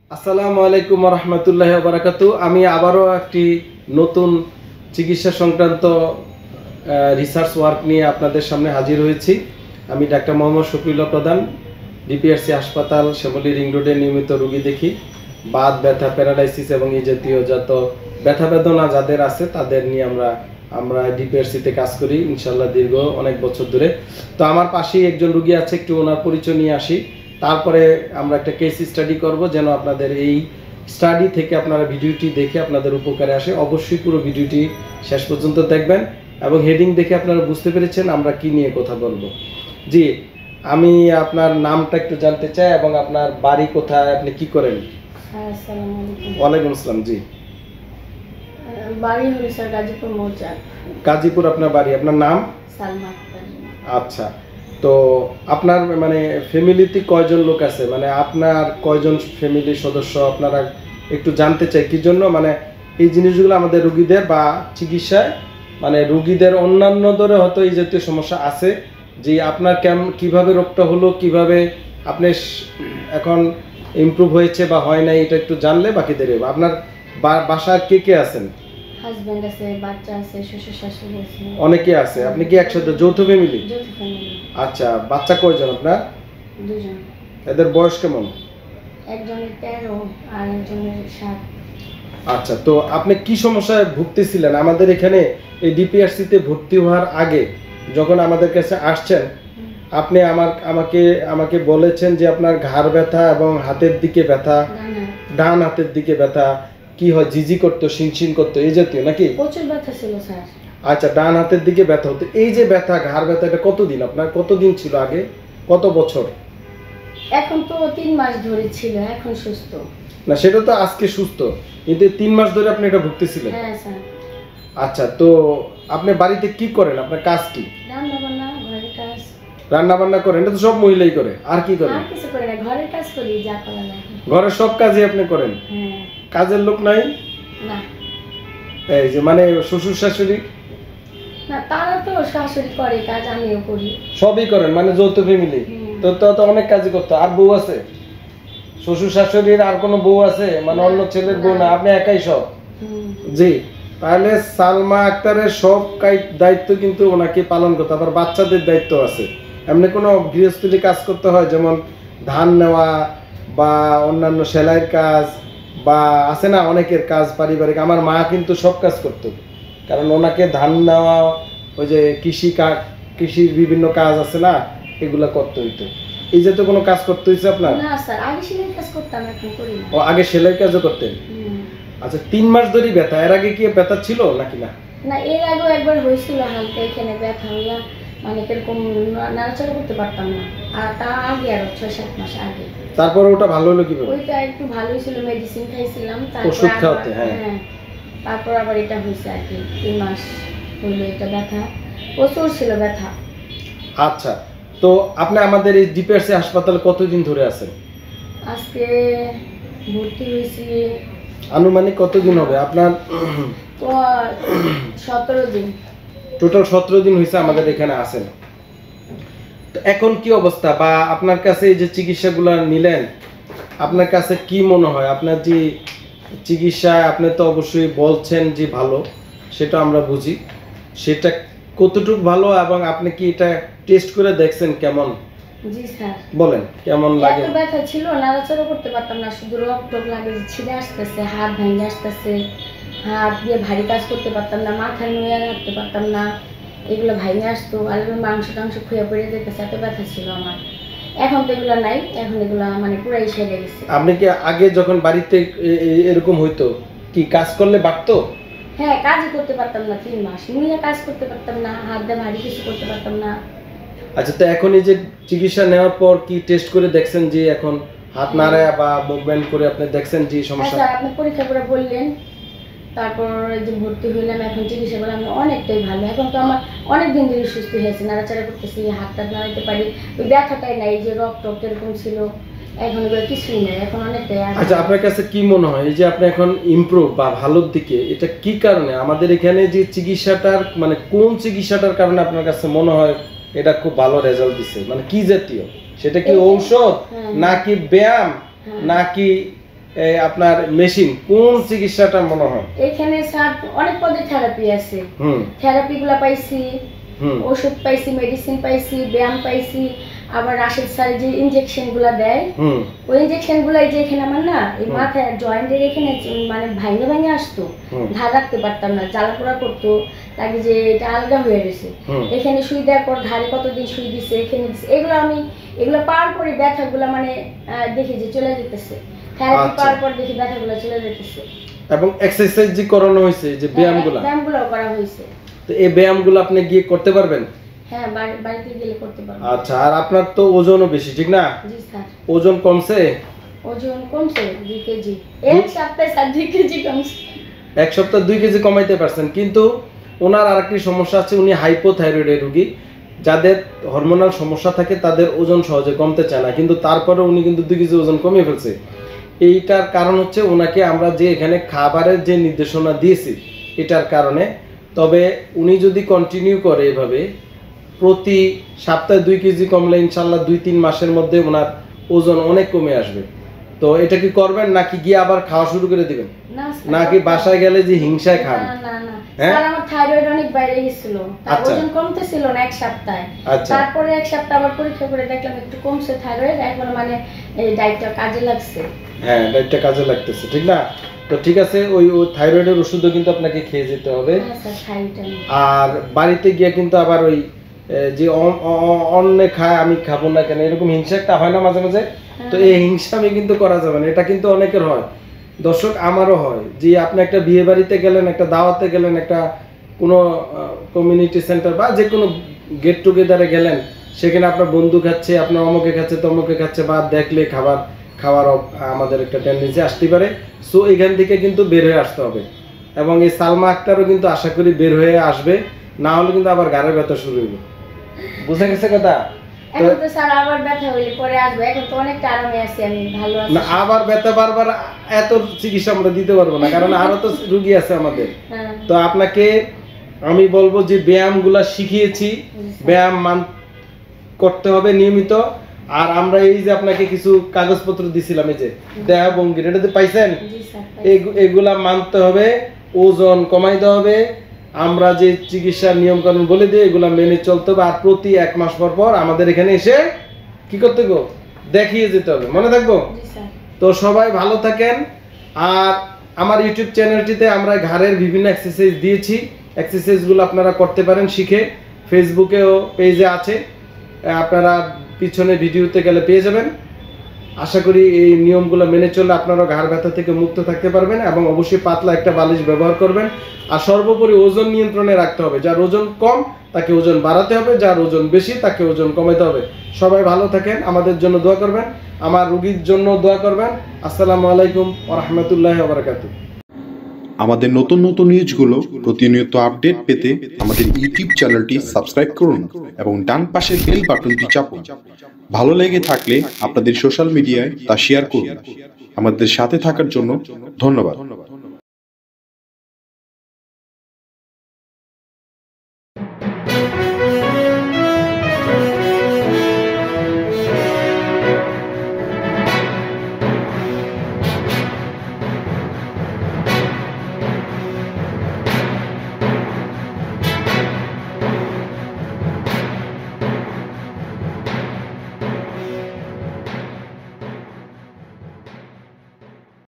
আসসালামু আলাইকুম রহমতুল্লাহ বারাকাতু। আমি আবারও একটি নতুন চিকিৎসা সংক্রান্ত রিসার্চ ওয়ার্ক নিয়ে আপনাদের সামনে হাজির হয়েছি। আমি ডাক্তার মোহাম্মদ শফিউল্লাহ প্রধান, ডিপিআরসি হাসপাতাল শ্যামলী রিং রোডে নিয়মিত রোগী দেখি। বাত ব্যথা, প্যারালাইসিস এবং এই জাতীয় যত ব্যথা বেদনা যাদের আছে তাদের নিয়ে আমরা ডিপিআরসিতে কাজ করি ইনশাল্লাহ দীর্ঘ অনেক বছর ধরে। তো আমার পাশেই একজন রোগী আছে, একটু ওনার পরিচয় নিয়ে আসি, তারপরে আমরা একটা কেস স্টাডি করব যেন আপনাদের এই স্টাডি থেকে আপনারা ভিডিওটি দেখে আপনাদের উপকারে আসে। অবশ্যই পুরো ভিডিওটি শেষ পর্যন্ত দেখবেন এবং হেডিং দেখে আপনারা বুঝতে পেরেছেন আমরা কি নিয়ে কথা বলবো। জি, আমি আপনার নামটা একটু জানতে চাই এবং আপনার বাড়ি কোথায়, আপনি কি করেন? আসসালামু আলাইকুম। ওয়ালাইকুম আসসালাম। জি, বাড়ি হলো স্যার গাজীপুর মৌজা। গাজীপুর আপনার বাড়ি, আপনার নাম? সালমা আক্তার। আচ্ছা, তো আপনার মানে ফ্যামিলিতে কয়জন লোক আছে, মানে আপনার কয়জন ফ্যামিলির সদস্য আপনারা একটু জানতে চাই। কি জন্য মানে এই জিনিসগুলো আমাদের রুগীদের বা চিকিৎসায় মানে রুগীদের অন্যান্যদের হয়তো এই জাতীয় সমস্যা আছে, যে আপনার কিভাবে রোগটা হলো, কিভাবে আপনি এখন ইমপ্রুভ হয়েছে বা হয় নাই, এটা একটু জানলে বাকিদের। আপনার বাসায় কে কে আছেন? হাজবেন্ড আছে, বাচ্চা আছে, শ্বশুর শাশুড়ি আছে। অনেকে আছে। আপনি কি একসাথে যৌথ ফ্যামিলি? যৌথ ফ্যামিলি। আচ্ছা, বাচ্চা কয়জন আপনার? দুজন। এদের বয়স কেমন? একজনের 13 আর একজনের 7। আচ্ছা, তো আপনি কি সমস্যায় ভুগতেছিলেন? আমাদের এখানে এই ডিপিআরসিতে ভর্তি হওয়ার আগে যখন আমাদের কাছে আসছেন, আপনি আমাকে বলেছেন যে আপনার ঘাড় ব্যথা এবং হাতের দিকে ব্যথা, ডান হাতের দিকে ব্যথা, কি হয় জিজি করতো, শিনশিন করতো, এই জাতীয় নাকি? প্রচুর ব্যথা ছিল স্যার। আচ্ছা, ডান হাতের দিকে ব্যথা হতো। এই যে ব্যথা, ঘাড় ব্যথা, এটা কতদিন আপনার, কতদিন ছিল আগে, কত বছর? এখন তো 3 মাস ধরে ছিল, এখন সুস্থ। না, সেটা তো আজকে সুস্থ, কিন্তু 3 মাস ধরে আপনি এটা ভুগতেছিলেন। হ্যাঁ স্যার। আচ্ছা, তো আপনি বাড়িতে কি করেন, আপনার কাজ কি? রান্না বান্না, ঘরের কাজ। রান্না বান্না করেন? এটা তো সব মহিলাই করে, আর কি করেন? আর কিছু করি না, ঘরের কাজ করি, যা করা লাগে। ঘরের সব কাজই আপনি করেন? হ্যাঁ। কাজের লোক নাই? না এই যে মানে শ্বশুর শাশুড়ি? না, তারা তো শাশুড়ি করে কাজ, আমিও করি। সবই করেন, মানে যৌথ ফ্যামিলি। তো অনেক কাজই করতে। আর বউ আছে? শ্বশুর শাশুড়ির আর কোনো বউ আছে, মানে অন্য ছেলের বউ না, আপনি একাই সব? জি, তাহলে সালমা আক্তারের সব দায়িত্ব কিন্তু ওনাকে পালন করতে। আবার বাচ্চাদের দায়িত্ব আছে। এমনি কোনো গৃহস্থলী কাজ করতে হয়, যেমন ধান নেওয়া বা অন্যান্য সেলাইয়ের কাজ বা আছে না অনেকের কাজ পারিবারিক। আমার মা কিন্তু সব কাজ করতো, কারণ ওনাকে ধান নেওয়া, ওই যে কৃষির বিভিন্ন কাজ আছে না, এগুলা করতে হইতো। এই যে তো কোনো কাজ করতে হয়েছে আপনার? না স্যার, আগে সেলাই কাজ করতাম, এখন করি না। ও, আগে সেলাই কাজও করতেন? আচ্ছা, 3 মাস ধরে ব্যথা, এর আগে কি ব্যথা ছিল নাকি না? না, এর আগেও একবার হয়েছিল হালকা এখানে ব্যথা হইয়া, মানে কিরকম নাড়াচাড়া করতে পারতাম না। আর তা আগে আরো 6-7 মাস আগে। তারপরে ওটা ভালো হলো কিভাবে? ওইটা একটু ভালোই ছিল, মেডিসিন খাইছিলাম, ওষুধ খাওয়াতে? হ্যাঁ। তারপর আবার এটা হয়েছে আর কি, 3 মাস হইলো এটা ব্যথা, প্রচুর ছিল ব্যথা। আচ্ছা, তো আপনি আমাদের এই ডিপিআরসি হাসপাতালে কতদিন ধরে আছেন? আজকে ভর্তি হয়েছি আনুমানিক কতদিন হবে আপনার? তো 17 দিন। টোটাল 17 দিন হয়েছে আমাদের এখানে আছেন। তো এখন কি অবস্থা, বা আপনার কাছে এই যে চিকিৎসাগুলো নিলেন, আপনার কাছে কি মনে হয়? আপনার যে চিকিৎসা, আপনি তো অবশ্যই বলছেন যে ভালো, সেটা আমরা বুঝি, সেটা কতটুকু ভালো এবং আপনি কি এটা টেস্ট করে দেখছেন কেমন? জি স্যার। বলেন কেমন লাগে? এত ব্যথা ছিল, নাড়াচাড়া করতে পারতাম না, শুধু রক্ত লাগে, ছিঁড়ে আসতেছে, হাত ভেঙে আসতেছে, হাত দিয়ে ভারী কাজ করতে পারতাম না, মাথা নুয়ে রাখতে পারতাম না, এগুলো ভেঙে আসতো, আর মাংস টাংস খুঁয়ে পড়ে যেতেছে, এত ব্যথা ছিল আমার। এখন তো এগুলো নাই, এখন এগুলো মানে পুরাই সেরে গেছে। আপনি কি আগে যখন বাড়িতে এরকম হইতো, কি কাজ করলে বাড়তো? হ্যাঁ, কাজই করতে পারতাম না, 3 মাস নুয়ে কাজ করতে পারতাম না, হাত দিয়ে ভারী কিছু করতে পারতাম না। আচ্ছা, তো এখন এই যে চিকিৎসা নেওয়ার পর কি টেস্ট করে দেখছেন যে এখন হাত নাড়া বা মুভমেন্ট করে আপনি দেখছেন যে সমস্যা? স্যার, আপনি পরীক্ষা করে বললেন, তারপর যে ভর্তি হইলাম, এখন চিকিৎসা করলাম, আমি অনেকটাই ভালো। এখন তো আমার অনেক দিন ধরে সুস্থ হয়েছে, নাড়াচাড়া করতেছি, হাত টাত নাড়াতে পারি, ওই ব্যথাটাই নাই, যে রক্ত এরকম ছিল, এখন এগুলো কিছুই নাই, এখন অনেকটাই। আচ্ছা, আপনার কাছে কি মনে হয় এই যে আপনি এখন ইমপ্রুভ বা ভালোর দিকে, এটা কি কারণে? আমাদের এখানে যে চিকিৎসাটার মানে কোন চিকিৎসাটার কারণে আপনার কাছে মনে হয় এটা খুব ভালো রেজাল্ট দিচ্ছে? মানে কি জাতীয়? সেটা কি ঔষধ নাকি ব্যায়াম নাকি আপনার মেশিন কোন চিকিৎসাটা মনে হয়? এখানে স্যার অনেক পদের থেরাপি আছে, হুম থেরাপিগুলো পাইছি, হুম ওষুধ পাইছি, মেডিসিন পাইছি, ব্যায়াম পাইছি, আবার রাশেদ স্যার যে ইনজেকশন গুলা দেয় হুম ওই ইনজেকশন গুলাই যে এখানে আমার না এই মাথায় জয়েন্টের এখানে মানে ভাঙে ভাঙে আসতো, ধার রাখতে পারতাম না, জ্বালাপোড়া করতো, তাকে যে এটা আলগা হয়ে গেছে। এখানে সুই দেওয়ার পর ধারে কতদিন সুই দিছে, এখানে দিছে, এগুলো আমি এগুলো পাওয়ার পরে ব্যথাগুলো মানে দেখি যে চলে যেতেছে, থেরাপি পাওয়ার পর দেখি ব্যথাগুলো চলে যেতেছে। এবং এক্সারসাইজ যে করানো হয়েছে, যে ব্যায়ামগুলো করা হয়েছে, তো এই ব্যায়ামগুলো আপনি গিয়ে করতে পারবেন? হ্যাঁ বাড়িতে গেলে করতে পারবো। আচ্ছা, আর আপনার তো ওজনও বেশি, ঠিক না? জি স্যার। ওজন কমছে? ওজন কমছে 2 কেজি, এক সপ্তাহে স্যার 2 কেজি কমছে। এক সপ্তাহে 2 কেজি কমাইতে পারছেন, কিন্তু ওনার আরেকটি সমস্যা আছে, উনি হাইপোথাইরয়েডের রোগী। যাদের হরমোনাল সমস্যা থাকে তাদের ওজন সহজে কমতে চায় না, কিন্তু তারপরে উনি কিন্তু 2 কেজি ওজন কমিয়ে ফেলছে। এইটার কারণ হচ্ছে ওনাকে আমরা যে এখানে খাবারের যে নির্দেশনা দিয়েছি এটার কারণে। তবে উনি যদি কন্টিনিউ করে এভাবে প্রতি সপ্তাহে 2 কেজি কমলে ইনশাল্লাহ 2-3 মাসের মধ্যে ওনার ওজন অনেক কমে আসবে। তো এটা কি করবেন নাকি গিয়ে আবার খাওয়া শুরু করে দিবেন, নাকি বাসায় গেলে যে হিংসায় খান? না না স্যার, আমার থাইরয়েড অনেক বাইরে গিয়েছিল, তার ওজন কমতে ছিল না এক সপ্তাহে। তারপরে এক সপ্তাহ আবার পরীক্ষা করে দেখলাম একটু কমছে থাইরয়েড, এখন মানে এই ডায়েটটা কাজে লাগছে। হ্যাঁ, ডায়েটটা কাজে লাগতেছে, ঠিক না? তো ঠিক আছে, ওই থাইরয়েডের ওষুধও কিন্তু আপনাকে খেয়ে যেতে হবে। আর বাড়িতে গিয়ে কিন্তু আবার ওই যে অন্য খায় আমি খাবো না কেন, এরকম হিংসা একটা হয় না মাঝে মাঝে, তো এই হিংসা আমি কিন্তু করা যাবে না। এটা কিন্তু অনেকের হয়, দর্শক আমারও হয়, যে আপনি একটা বিয়ে বাড়িতে গেলেন, একটা দাওয়াতে গেলেন, একটা কোনো কমিউনিটি সেন্টার বা যে কোনো গেট টুগেদারে গেলেন, সেখানে আপনার বন্ধু খাচ্ছে, আপনার অমুকে খাচ্ছে তমুকে খাচ্ছে, বা দেখলে খাওয়ার আমাদের একটা টেন্ডেন্সি আসতে পারে। সো এখান থেকে কিন্তু বের হয়ে আসতে হবে, এবং এই সালমা আক্তারও কিন্তু আশা করি বের হয়ে আসবে, না হলে কিন্তু আবার গাড়ের ব্যথা শুরু হইবে। বুঝে গেছে কথা? এখন তো স্যার আবার ব্যথা হইলে পরে আসবে, এখন তো অনেকটা আরামে আছি, আমি ভালো আছি। না, আবার ব্যথা বারবার এত চিকিৎসা আমরা দিতে পারবো না, কারণ আরো তো রোগী আছে আমাদের। তো আপনাকে আমি বলবো যে ব্যায়ামগুলা শিখিয়েছি, ব্যায়াম করতে হবে নিয়মিত। আর আমরা এই যে আপনাকে কিছু কাগজপত্র দিছিলাম, এই যে দেহ ভঙ্গির, এটাতে পাইছেন? এগুলা মানতে হবে, ওজন কমাইতে হবে, আমরা যে চিকিৎসার নিয়ম কানুন বলে দিই এগুলা মেনে চলতে হবে। আর প্রতি 1 মাস পর পর আমাদের এখানে এসে কি করতে গো, দেখিয়ে যেতে হবে, মনে থাকবো? তো সবাই ভালো থাকেন। আর আমার ইউটিউব চ্যানেলটিতে আমরা ঘাড়ের বিভিন্ন এক্সারসাইজ দিয়েছি, এক্সারসাইজগুলো আপনারা করতে পারেন শিখে। ফেসবুকেও পেজে আছে, আপনারা পিছনে ভিডিওতে গেলে পেয়ে যাবেন। আশা করি এই নিয়মগুলো মেনে চললে আপনারা ঘাড় ব্যথা থেকে মুক্ত থাকতে পারবেন, এবং অবশ্যই পাতলা একটা বালিশ ব্যবহার করবেন। আর সর্বোপরি ওজন নিয়ন্ত্রণে রাখতে হবে, যার ওজন কম তাকে ওজন বাড়াতে হবে, যার ওজন বেশি তাকে ওজন কমাতে হবে। সবাই ভালো থাকেন, আমাদের জন্য দোয়া করবেন, আমার রোগীর জন্য দোয়া করবেন। আসসালামু আলাইকুম ওয়া রাহমাতুল্লাহি ওয়া বারাকাতুহু। আমাদের নতুন নতুন নিউজগুলো প্রতিনিয়ত আপডেট পেতে আমাদের ইউটিউব চ্যানেলটি সাবস্ক্রাইব করুন এবং ডান পাশের বেল বাটনটি চাপুন। ভালো লেগে থাকলে আপনাদের সোশ্যাল মিডিয়ায় তা শেয়ার করুন। আমাদের সাথে থাকার জন্য ধন্যবাদ।